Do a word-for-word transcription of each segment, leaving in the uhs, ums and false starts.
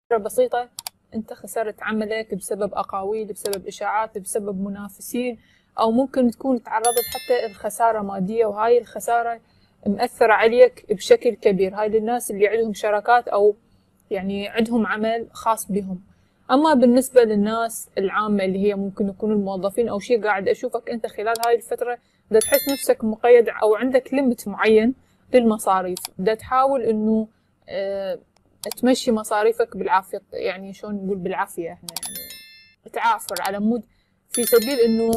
بسيطة انت خسرت عملك بسبب اقاويل، بسبب اشاعات، بسبب منافسين، او ممكن تكون تعرضت حتى لخسارة مادية، وهاي الخسارة مأثرة عليك بشكل كبير. هاي للناس اللي عندهم شراكات او يعني عندهم عمل خاص بهم. اما بالنسبة للناس العامة اللي هي ممكن يكونوا الموظفين او شيء، قاعد اشوفك انت خلال هاي الفترة بدك تحس نفسك مقيد او عندك ليمت معين للمصاريف، بدك تحاول انه اه تمشي مصاريفك بالعافية. يعني شلون نقول بالعافية احنا، يعني تعافر على مود في سبيل انه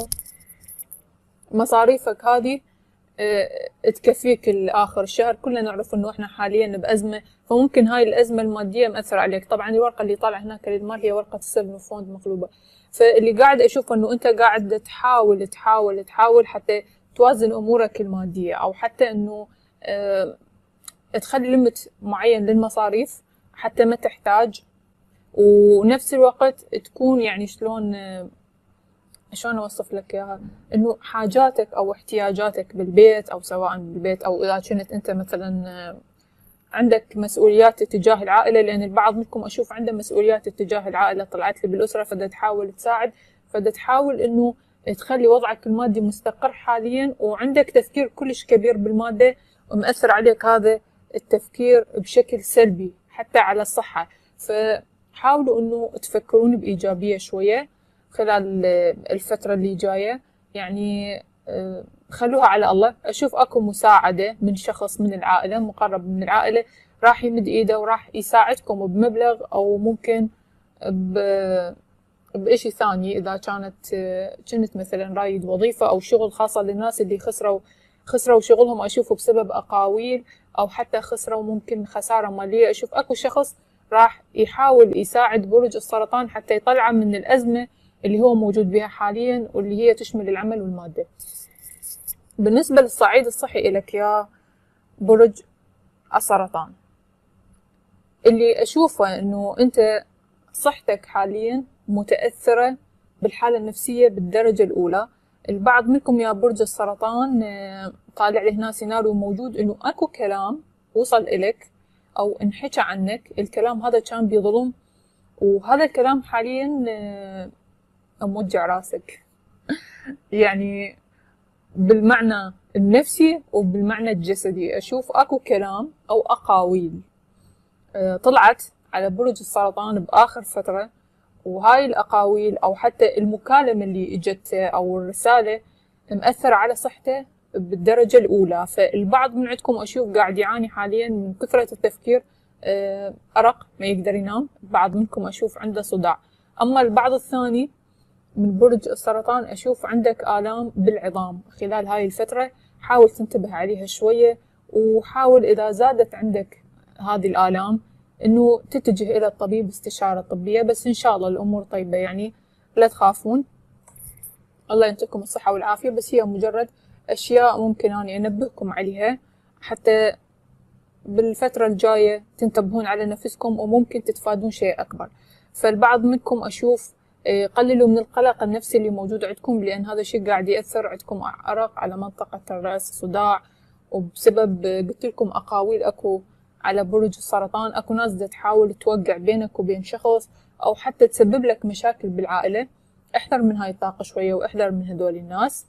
مصاريفك هذه اه تكفيك لاخر الشهر. كلنا نعرف انه احنا حاليا بازمة، فممكن هاي الازمة المادية مأثرة عليك. طبعا الورقة اللي طالعة هناك للمال هي ورقة السيفن فوند مقلوبة، فاللي قاعد اشوف انه انت قاعد تحاول تحاول تحاول حتى توازن امورك المادية، او حتى انه اه تخلي ليمت معين للمصاريف حتى ما تحتاج، ونفس الوقت تكون يعني شلون شلون اوصف لك اياها، انه حاجاتك او احتياجاتك بالبيت، او سواء بالبيت او اذا كنت انت مثلا عندك مسؤوليات تجاه العائله، لان البعض منكم اشوف عنده مسؤوليات تجاه العائله طلعت لي بالاسره، فدا تحاول تساعد، فدا تحاول انه تخلي وضعك المادي مستقر حاليا، وعندك تفكير كلش كبير بالماده ومأثر عليك هذا التفكير بشكل سلبي حتى على الصحه. فحاولوا انه تفكرون بايجابيه شويه خلال الفتره اللي جايه، يعني خلوها على الله. اشوف اكو مساعده من شخص من العائله، مقرب من العائله، راح يمد ايده وراح يساعدكم بمبلغ، او ممكن ب بإشي ثاني اذا كانت كنت مثلا رايد وظيفه او شغل خاصه للناس اللي خسروا خسروا شغلهم، اشوفه بسبب اقاويل، او حتى خسروا ممكن خساره ماليه. اشوف اكو شخص راح يحاول يساعد برج السرطان حتى يطلعه من الازمه اللي هو موجود بها حاليا، واللي هي تشمل العمل والماده. بالنسبة للصعيد الصحي إلك يا برج السرطان، اللي أشوفه أنه أنت صحتك حاليا متأثرة بالحالة النفسية بالدرجة الأولى. البعض منكم يا برج السرطان طالع لي هنا سيناريو موجود أنه أكو كلام وصل إلك أو انحكى عنك، الكلام هذا كان بظلم، وهذا الكلام حاليا موجع راسك يعني بالمعنى النفسي وبالمعنى الجسدي. أشوف أكو كلام أو أقاويل طلعت على برج السرطان بآخر فترة، وهاي الأقاويل أو حتى المكالمة اللي إجته أو الرسالة مأثرة على صحته بالدرجة الأولى. فالبعض من عندكم أشوف قاعد يعاني حاليا من كثرة التفكير، أرق ما يقدر ينام، بعض منكم أشوف عنده صداع. أما البعض الثاني من برج السرطان أشوف عندك آلام بالعظام خلال هاي الفترة، حاول تنتبه عليها شوية، وحاول إذا زادت عندك هذه الآلام إنه تتجه إلى الطبيب استشارة طبية. بس إن شاء الله الأمور طيبة، يعني لا تخافون، الله ينطيكم الصحة والعافية. بس هي مجرد أشياء ممكن أني أنبهكم عليها حتى بالفترة الجاية تنتبهون على نفسكم، وممكن تتفادون شيء أكبر. فالبعض منكم أشوف قللوا من القلق النفسي اللي موجود عندكم، لأن هذا الشيء قاعد يأثر عندكم أرق على منطقة الرأس، صداع، وبسبب قلت لكم أقاويل أكو على برج السرطان. أكو ناس دا تحاول توقع بينك وبين شخص، أو حتى تسبب لك مشاكل بالعائلة. احذر من هاي الطاقة شوية، واحذر من هدول الناس،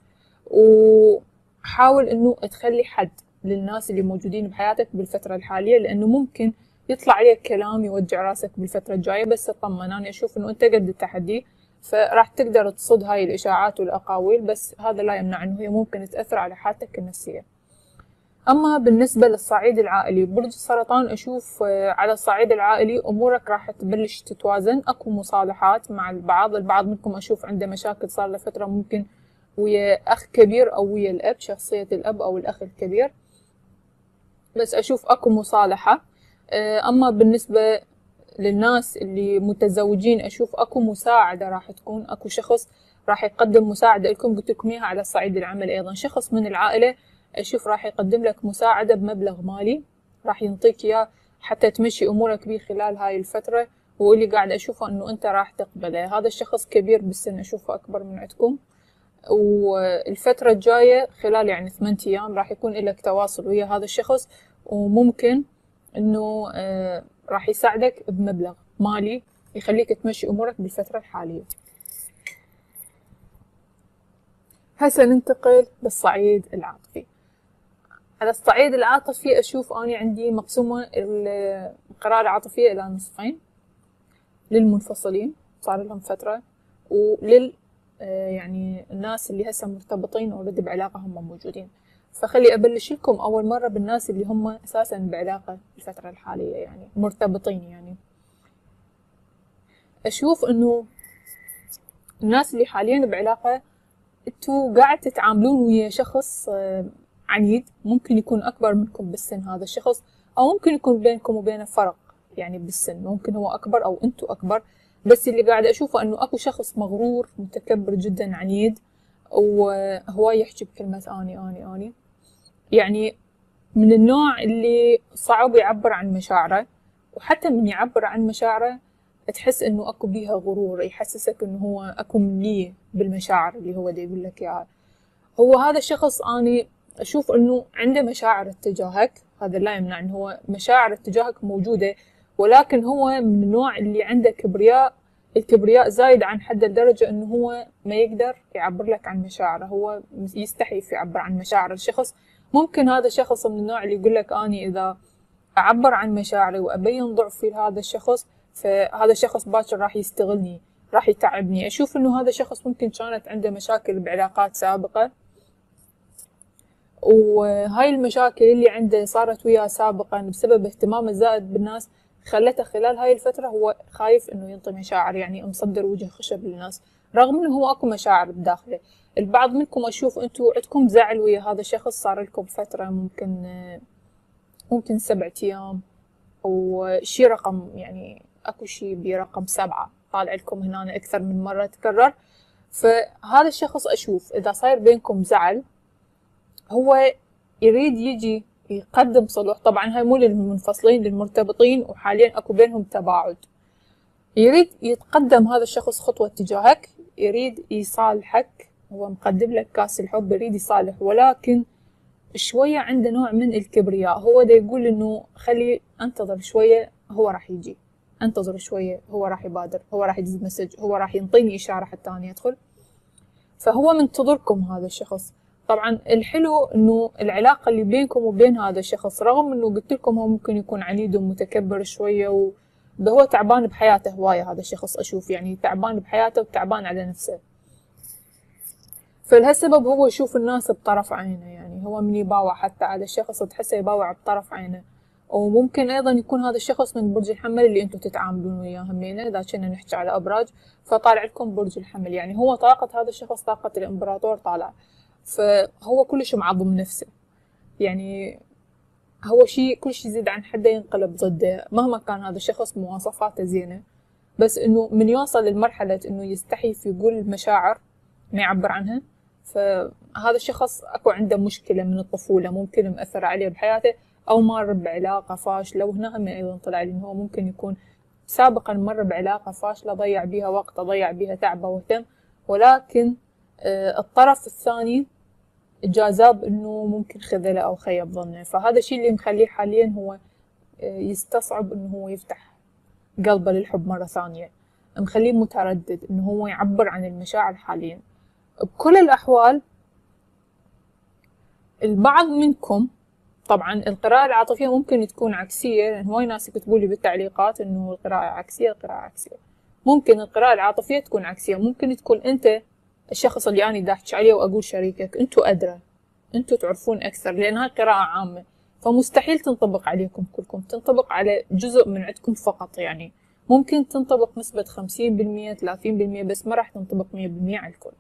وحاول إنه تخلي حد للناس اللي موجودين بحياتك بالفترة الحالية، لأنه ممكن يطلع عليك كلام يوجع راسك بالفترة الجاية. بس اطمن، أنا أشوف إنه أنت قد التحدي، فراح تقدر تصد هاي الإشاعات والأقاويل، بس هذا لا يمنع إنه هي ممكن تأثر على حالتك النفسية. أما بالنسبة للصعيد العائلي برج السرطان، أشوف على الصعيد العائلي أمورك راح تبلش تتوازن. أكو مصالحات مع البعض، البعض منكم أشوف عنده مشاكل صار له فترة، ممكن ويا أخ كبير أو ويا الأب، شخصية الأب أو الأخ الكبير، بس أشوف أكو مصالحة. أما بالنسبة للناس اللي متزوجين أشوف أكو مساعدة راح تكون، أكو شخص راح يقدم مساعدة لكم، قلت لكم إياها على الصعيد العمل أيضا. شخص من العائلة أشوف راح يقدم لك مساعدة بمبلغ مالي، راح ينطيك إياه حتى تمشي أمورك به خلال هاي الفترة، واللي قاعد أشوفه إنه أنت راح تقبله. هذا الشخص كبير بالسن، أشوفه أكبر من عندكم، والفترة الجاية خلال يعني ثمانية أيام راح يكون لك تواصل ويا هذا الشخص، وممكن إنه آه راح يساعدك بمبلغ مالي يخليك تمشي أمورك بالفترة الحالية. هسه ننتقل للصعيد العاطفي. على الصعيد العاطفي أشوف أنا عندي مقسومة القراءة العاطفية إلى نصفين، للمنفصلين صار لهم فترة، ولل يعني الناس اللي هسه مرتبطين أوريدي بعلاقة هم موجودين. فخلي أبلش لكم أول مرة بالناس اللي هم أساسا بعلاقة بالفترة الحالية، يعني مرتبطين. يعني أشوف إنه الناس اللي حاليا بعلاقة انتوا قاعد تتعاملون ويا شخص عنيد، ممكن يكون أكبر منكم بالسن هذا الشخص، أو ممكن يكون بينكم وبينه فرق يعني بالسن، ممكن هو أكبر أو أنتوا أكبر. بس اللي قاعد أشوفه أنه أكو شخص مغرور متكبر جدا عنيد، وهو يحكي بكلمة أني أني أني، يعني من النوع اللي صعب يعبر عن مشاعره، وحتى من يعبر عن مشاعره تحس انه اكو بيها غرور، يحسسك انه هو اكو مليه بالمشاعر اللي هو دا يقول لك اياها. هو هذا الشخص اني اشوف انه عنده مشاعر اتجاهك، هذا لا يمنع انه هو مشاعر اتجاهك موجودة، ولكن هو من النوع اللي عنده كبرياء، الكبرياء زايد عن حد لدرجة انه هو ما يقدر يعبر لك عن مشاعره، هو يستحي في يعبر عن مشاعر الشخص. ممكن هذا الشخص من النوع اللي يقول لك اني اذا اعبر عن مشاعري وابين ضعفي لهذا الشخص، فهذا الشخص باكر راح يستغلني، راح يتعبني. اشوف انه هذا الشخص ممكن كانت عنده مشاكل بعلاقات سابقة، وهاي المشاكل اللي عنده صارت وياه سابقا بسبب اهتمامه الزائد بالناس، خلته خلال هاي الفترة هو خايف انه ينطي مشاعر، يعني مصدر وجه خشب للناس، رغم انه هو اكو مشاعر بداخله. البعض منكم اشوف انتوا عندكم زعل ويا هذا الشخص صار لكم فترة، ممكن ممكن سبعة ايام او شي رقم، يعني اكو شي برقم سبعة طالع لكم هنا اكثر من مرة تكرر. فهذا الشخص اشوف اذا صاير بينكم زعل هو يريد يجي يقدم صلح. طبعا هاي مو للمنفصلين، للمرتبطين وحاليا اكو بينهم تباعد. يريد يتقدم هذا الشخص خطوة تجاهك، يريد يصالحك، هو مقدم لك كاس الحب، يريد يصالح، ولكن شوية عنده نوع من الكبرياء. هو دا يقول انه خلي انتظر شوية، هو راح يجي، انتظر شوية، هو راح يبادر، هو راح يدز مسج، هو راح ينطيني اشارة حتى اني ادخل. فهو منتظركم هذا الشخص. طبعا الحلو انه العلاقة اللي بينكم وبين هذا الشخص، رغم انه قلت لكم هو ممكن يكون عنيد ومتكبر شوية، و هو تعبان بحياته هواية، هذا الشخص اشوف يعني تعبان بحياته وتعبان على نفسه. فلهالسبب هو يشوف الناس بطرف عينه، يعني هو من يباوع حتى على الشخص تحسه يباوع بطرف عينه. وممكن ايضا يكون هذا الشخص من برج الحمل اللي انتم تتعاملون وياه همينه، اذا كنا نحكي على ابراج فطالع لكم برج الحمل، يعني هو طاقة هذا الشخص طاقة الامبراطور طالع، فهو كلش معظم نفسه، يعني هو شيء كل شيء يزيد عن حده ينقلب ضده، مهما كان هذا الشخص مواصفاته زينة، بس انه من يوصل لمرحلة انه يستحي في يقول المشاعر ما يعبر عنها، فهذا الشخص اكو عنده مشكلة من الطفولة ممكن مأثر عليه بحياته، او مر بعلاقة فاشلة. وهنا هم ايضا طلع لي انه هو ممكن يكون سابقا مر بعلاقة فاشلة، ضيع بيها وقته، ضيع بيها تعبه واهتم، ولكن آه الطرف الثاني جاذب انه ممكن خذله او خيب ظنه. فهذا الشيء اللي مخليه حاليا هو آه يستصعب انه هو يفتح قلبه للحب مرة ثانية، مخليه متردد انه هو يعبر عن المشاعر حاليا. بكل الاحوال البعض منكم، طبعا القراءة العاطفية ممكن تكون عكسية، لأن هواي ناس يكتبوا لي بالتعليقات إنه القراءة عكسية، القراءة عكسية. ممكن القراءة العاطفية تكون عكسية، ممكن تكون أنت الشخص اللي أنا دا أحكي عليه وأقول شريكك، أنتوا أدرى، أنتوا تعرفون أكثر، لأن هاي قراءة عامة، فمستحيل تنطبق عليكم كلكم، تنطبق على جزء من عندكم فقط. يعني ممكن تنطبق نسبة خمسين بالمية ثلاثين بالمية، بس ما راح تنطبق مية بالمية على الكل.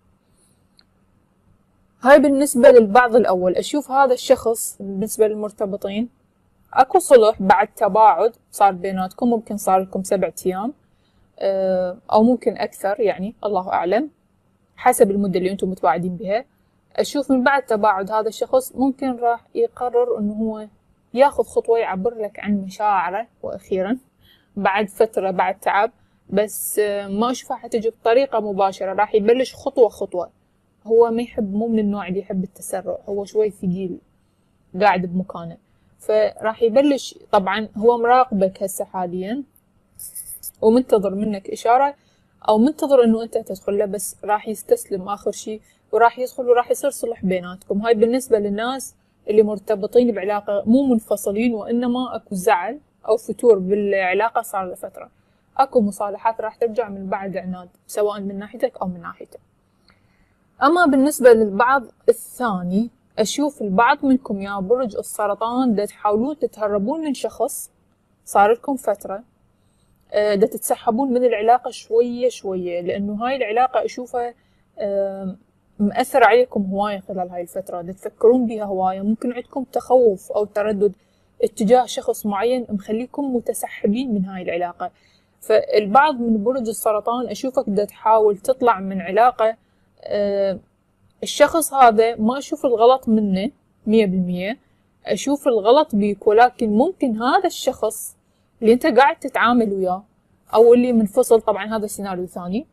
هاي بالنسبة للبعض الأول. أشوف هذا الشخص بالنسبة للمرتبطين أكو صلح بعد تباعد صار بيناتكم، ممكن صار لكم سبعة أيام أو ممكن أكثر، يعني الله أعلم حسب المدة اللي أنتم متواعدين بها. أشوف من بعد تباعد هذا الشخص ممكن راح يقرر أنه هو ياخذ خطوة يعبر لك عن مشاعره، وأخيرا بعد فترة بعد تعب، بس ما أشوفها حتجي بطريقة مباشرة، راح يبلش خطوة خطوة. هو ما يحب، مو من النوع اللي يحب التسرع، هو شوي ثقيل قاعد بمكانه، فراح يبلش. طبعا هو مراقبك هسه حاليا، ومنتظر منك إشارة أو منتظر إنه أنت تدخل له، بس راح يستسلم آخر شي وراح يدخل وراح يصير صلح بيناتكم. هاي بالنسبة للناس اللي مرتبطين بعلاقة مو منفصلين وإنما أكو زعل أو فتور بالعلاقة صار له فترة، أكو مصالحات راح ترجع من بعد عناد سواء من ناحيتك أو من ناحيته. أما بالنسبة للبعض الثاني، أشوف البعض منكم يا برج السرطان دا تحاولون تتهربون من شخص صار لكم فترة، دا تتسحبون من العلاقة شوية شوية، لأنه هاي العلاقة أشوفها مأثر عليكم هواية خلال هاي الفترة، دا تفكرون بيها هواية، ممكن عندكم تخوف أو تردد اتجاه شخص معين مخليكم متسحبين من هاي العلاقة. فالبعض من برج السرطان أشوفك دا تحاول تطلع من علاقة، أه الشخص هذا ما أشوف الغلط منه مية بالمية، أشوف الغلط بيك، ولكن ممكن هذا الشخص اللي أنت قاعد تتعامل وياه أو اللي منفصل، طبعا هذا سيناريو ثاني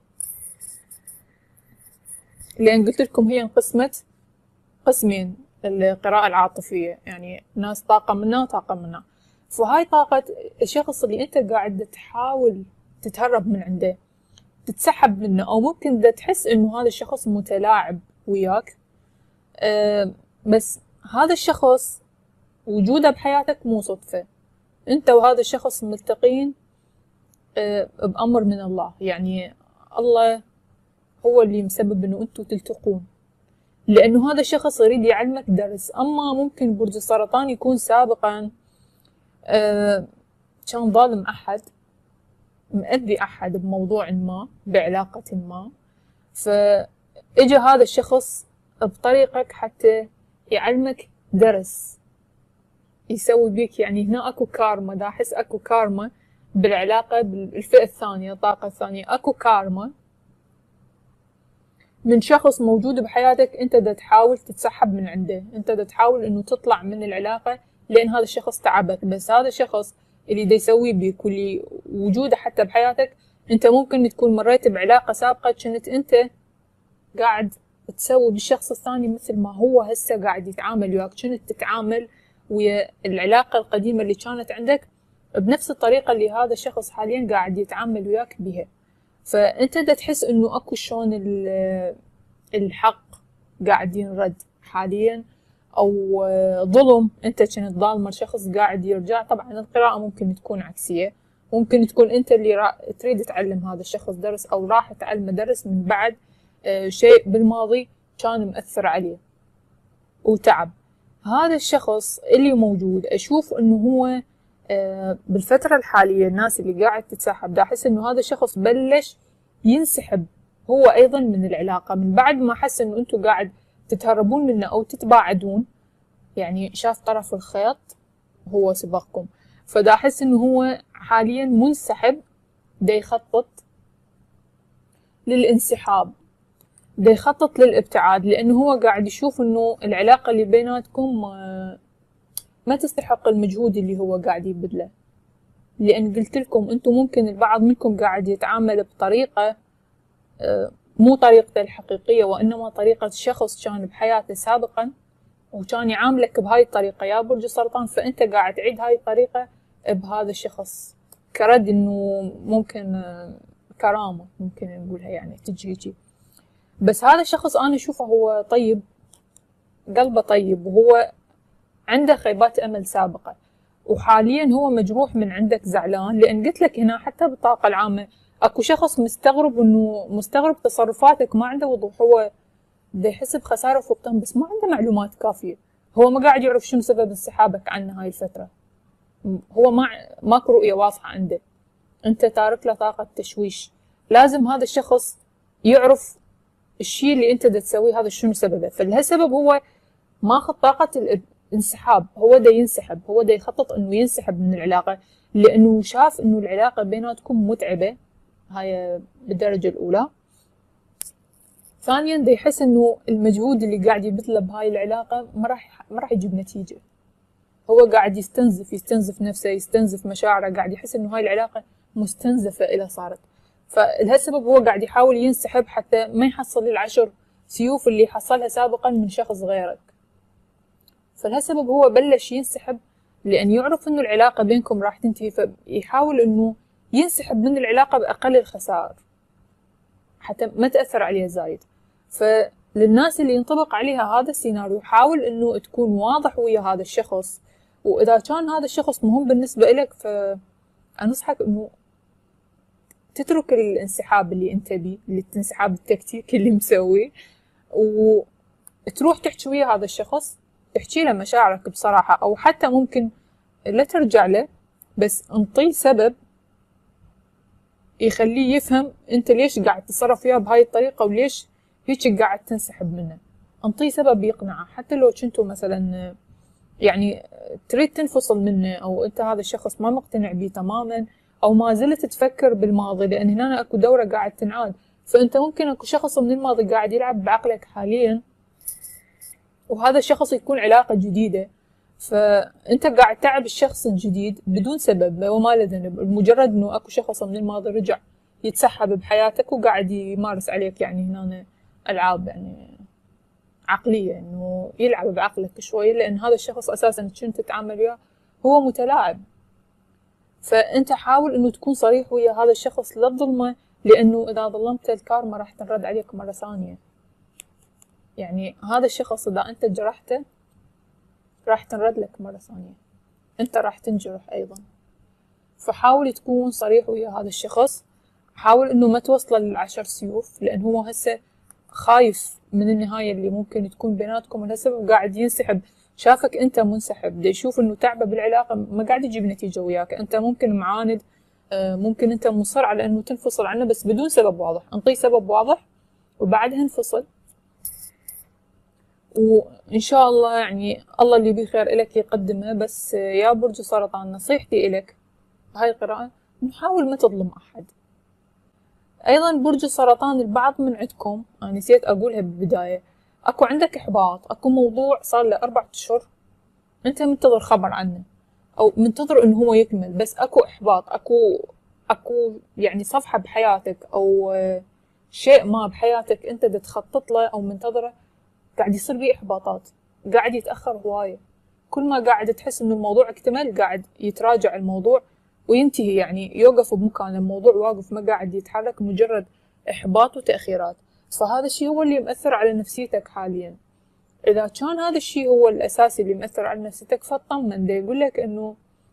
لأن قلت لكم هي انقسمت قسمين القراءة العاطفية، يعني ناس طاقة منا وطاقة منا. فهاي طاقة الشخص اللي أنت قاعد تحاول تتهرب من عنده، تتسحب منه، أو ممكن دا تحس إنه هذا الشخص متلاعب وياك، أه بس هذا الشخص وجوده بحياتك مو صدفة، أنت وهذا الشخص ملتقين أه بأمر من الله، يعني الله هو اللي مسبب إنه أنتوا تلتقون، لأنه هذا الشخص يريد يعلمك درس. أما ممكن برج السرطان يكون سابقا أه كان ظالم أحد، مأذي أحد بموضوع ما، بعلاقة ما، فإجا هذا الشخص بطريقك حتى يعلمك درس، يسوي بيك، يعني هنا أكو كارما، دا أحس أكو كارما بالعلاقة بالفئة الثانية، الطاقة الثانية، أكو كارما من شخص موجود بحياتك أنت دا تحاول تتسحب من عنده، أنت دا تحاول إنه تطلع من العلاقة لأن هذا الشخص تعبك. بس هذا الشخص اللي دا يسوي بيك واللي وجوده حتى بحياتك، أنت ممكن تكون مريت بعلاقة سابقة كنت أنت قاعد تسوي بالشخص الثاني مثل ما هو هسه قاعد يتعامل وياك، كنت تتعامل ويا العلاقة القديمة اللي كانت عندك بنفس الطريقة اللي هذا الشخص حاليا قاعد يتعامل وياك بها. فأنت دا تحس إنه أكو شلون الحق قاعد ينرد حاليا، أو ظلم أنت كنت ظالمة شخص قاعد يرجع. طبعا القراءة ممكن تكون عكسية، ممكن تكون أنت اللي تريد تعلم هذا الشخص درس، أو راح تعلمه درس من بعد شيء بالماضي كان مؤثر عليه وتعب. هذا الشخص اللي موجود أشوف إنه هو بالفترة الحالية الناس اللي قاعد تتسحب دا أحس إنه هذا الشخص بلش ينسحب هو أيضا من العلاقة، من بعد ما حس إنه أنتوا قاعد تتهربون منه أو تتباعدون، يعني شاف طرف الخيط هو سبقكم، فدا أحس إنه هو حاليا منسحب، دا يخطط للانسحاب، دا يخطط للابتعاد، لأنه هو قاعد يشوف إنه العلاقة اللي بيناتكم ما تستحق المجهود اللي هو قاعد يبذله. لأن قلت لكم أنتم ممكن البعض منكم قاعد يتعامل بطريقة مو طريقته الحقيقية، وإنما طريقة شخص كان بحياته سابقا وكان يعاملك بهاي الطريقة يا برج السرطان، فأنت قاعد تعيد هاي الطريقة بهذا الشخص كرد إنه ممكن كرامة ممكن نقولها، يعني تجي هيجي. بس هذا الشخص أنا أشوفه هو طيب، قلبه طيب، وهو عنده خيبات أمل سابقة، وحاليا هو مجروح من عندك زعلان، لأن قلت لك هنا حتى بالطاقة العامة أكو شخص مستغرب إنه مستغرب تصرفاتك، ما عنده وضوح، هو دا يحس بخسارة وفقدان بس ما عنده معلومات كافية، هو ما قاعد يعرف شنو سبب انسحابك عنه هاي الفترة، هو ما ماكو رؤية واضحة عنده، أنت تارك له طاقة تشويش. لازم هذا الشخص يعرف الشيء اللي أنت دا تسويه هذا شنو سببه، فلهالسبب هو ماخذ طاقة الانسحاب، هو دا ينسحب، هو دا يخطط إنه ينسحب من العلاقة، لأنه شاف إنه العلاقة بيناتكم متعبة، هاي بالدرجة الأولى. ثانيا دا يحس إنه المجهود اللي قاعد يبذله بهاي العلاقة ما راح ما راح يجيب نتيجة، هو قاعد يستنزف يستنزف نفسه، يستنزف مشاعره، قاعد يحس إنه هاي العلاقة مستنزفة إذا صارت، فلهالسبب هو قاعد يحاول ينسحب حتى ما يحصل العشر سيوف اللي حصلها سابقا من شخص غيرك. فلهالسبب هو بلش ينسحب، لأن يعرف إنه العلاقة بينكم راح تنتهي، فيحاول إنه ينسحب من العلاقة بأقل الخسائر حتى ما تأثر عليها زايد. فللناس اللي ينطبق عليها هذا السيناريو، حاول انه تكون واضح ويا هذا الشخص، واذا كان هذا الشخص مهم بالنسبة لك فأنصحك انه تترك الانسحاب اللي انت بيه، اللي الانسحاب التكتيكي اللي مسويه، وتروح تحكي ويا هذا الشخص، تحكي له مشاعرك بصراحة، او حتى ممكن لا ترجع له بس انطيه سبب يخليه يفهم انت ليش قاعد تتصرف فيها بهاي الطريقة وليش هيك قاعد تنسحب منه. انطيه سبب يقنعه، حتى لو كنتوا مثلا يعني تريد تنفصل منه، او انت هذا الشخص ما مقتنع بيه تماما، او ما زلت تفكر بالماضي، لان هنا اكو دورة قاعد تنعاد. فانت ممكن اكو شخص من الماضي قاعد يلعب بعقلك حاليا، وهذا الشخص يكون علاقة جديدة، فانت قاعد تعب الشخص الجديد بدون سبب وما له ذنب، مجرد انه اكو شخص من الماضي رجع يتسحب بحياتك وقاعد يمارس عليك يعني هنا العاب يعني عقلية، انه يلعب بعقلك شوي، لان هذا الشخص اساسا كنت تتعامل وياه هو متلاعب. فانت حاول انه تكون صريح ويا هذا الشخص، لا تظلمه، لانه اذا ظلمته الكارما راح تنرد عليك مرة ثانية. يعني هذا الشخص اذا انت جرحته راح تنرد لك مرة ثانية، انت راح تنجرح ايضا. فحاول تكون صريح ويا هذا الشخص، حاول انه ما توصله للعشر سيوف، لان هو هسه خايف من النهاية اللي ممكن تكون بيناتكم، ولهالسبب قاعد ينسحب. شافك انت منسحب، دا يشوف انه تعبه بالعلاقة، ما قاعد يجيب نتيجة وياك، انت ممكن معاند، ممكن انت مصر على انه تنفصل عنه بس بدون سبب واضح. انطيه سبب واضح وبعدها انفصل، وإن شاء الله يعني الله اللي بيه خير إلك يقدمه. بس يا برج السرطان، نصيحتي إلك بهاي القراءة نحاول ما تظلم أحد. أيضا برج السرطان، البعض من عندكم أنا نسيت أقولها بالبداية، أكو عندك إحباط، أكو موضوع صار له أربعة أشهر أنت منتظر خبر عنه أو منتظر إنه هو يكمل، بس أكو إحباط، أكو أكو يعني صفحة بحياتك أو شيء ما بحياتك أنت تخطط له أو منتظره، قاعد يصير بيه إحباطات، قاعد يتأخر هواية. كل ما قاعد تحس إنه الموضوع اكتمل قاعد يتراجع الموضوع وينتهي، يعني يوقف بمكانه، الموضوع واقف ما قاعد يتحرك، مجرد إحباط وتأخيرات. فهذا الشيء هو اللي مأثر على نفسيتك حاليا. إذا كان هذا الشيء هو الأساسي اللي مأثر على نفسيتك فاطمن، دا يقول لك إنه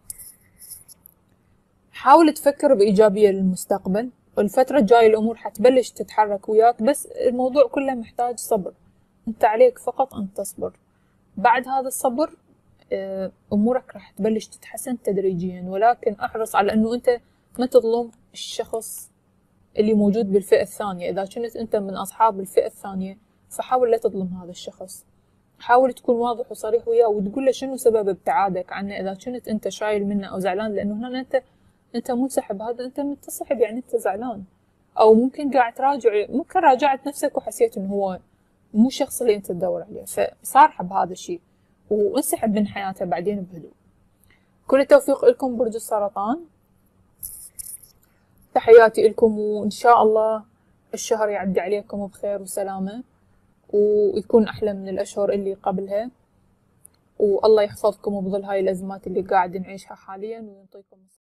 حاول تفكر بإيجابية للمستقبل، والفترة الجاية الأمور حتبلش تتحرك وياك، بس الموضوع كله محتاج صبر. انت عليك فقط ان تصبر، بعد هذا الصبر امورك راح تبلش تتحسن تدريجيا. ولكن احرص على انه انت ما تظلم الشخص اللي موجود بالفئة الثانية. اذا كنت انت من اصحاب الفئة الثانية فحاول لا تظلم هذا الشخص، حاول تكون واضح وصريح وياه وتقول له شنو سبب ابتعادك عنه. اذا كنت انت شايل منه او زعلان، لانه هنا انت انت منسحب، هذا انت متصحب يعني انت زعلان، او ممكن قاعد تراجع، ممكن راجعت نفسك وحسيت انه هو مو الشخص اللي انت تدور عليه، فصارحه بهذا الشيء وانسحب من حياته بعدين بهدوء. كل التوفيق لكم برج السرطان، تحياتي لكم، وان شاء الله الشهر يعدي عليكم بخير وسلامة، ويكون احلى من الاشهر اللي قبلها، والله يحفظكم بظل هاي الازمات اللي قاعد نعيشها حاليا ويعطيكم